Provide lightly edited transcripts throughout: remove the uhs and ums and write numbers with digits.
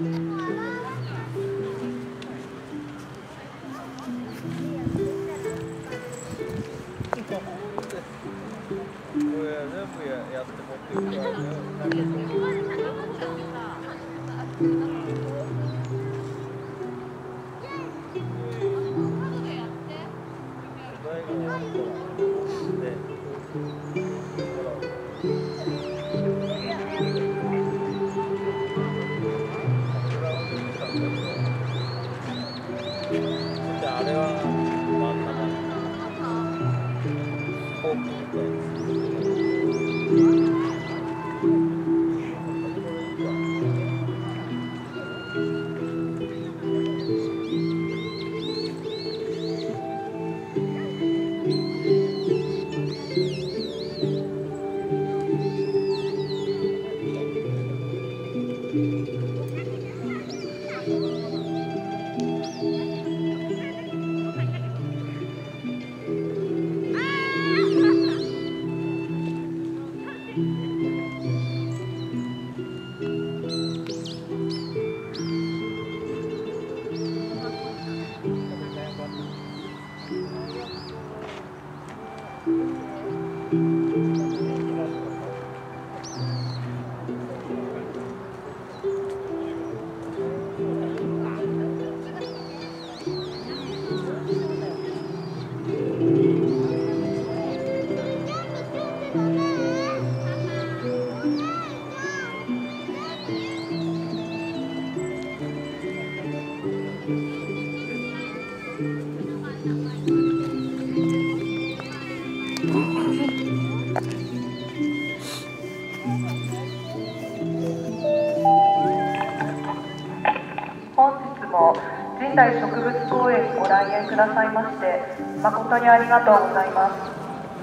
神代植物公園にご来園くださいまして誠にありがとうございます。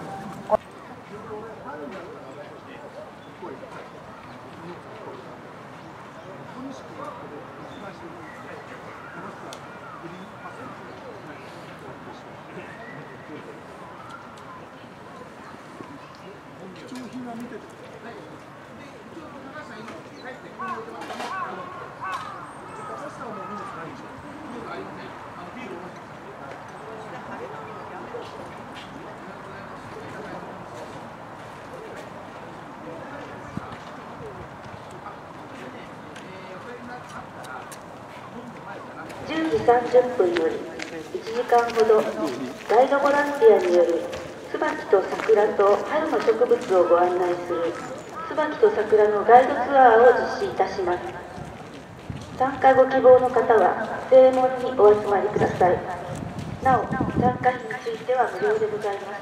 10時30分より1時間ほどガイドボランティアによる椿と桜と春の植物をご案内する椿と桜のガイドツアーを実施いたします。参加ご希望の方は正門にお集まりください。なお、参加費については無料でございます。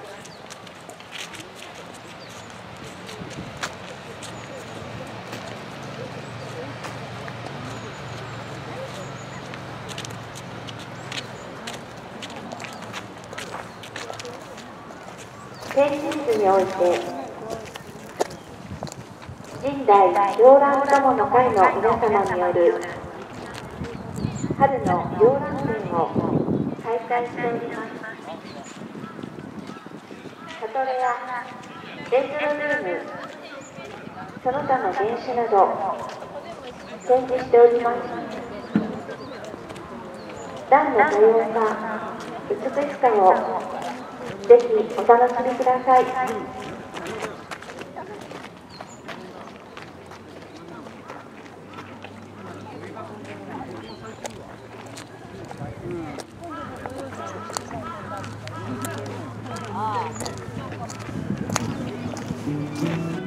展示室において神代洋蘭友の会の皆様による春の洋蘭展を開催しております。サトレやデンジロルーム、その他の原種など展示しております。蘭の多様さ、美しさをぜひお楽しみください。 ああ。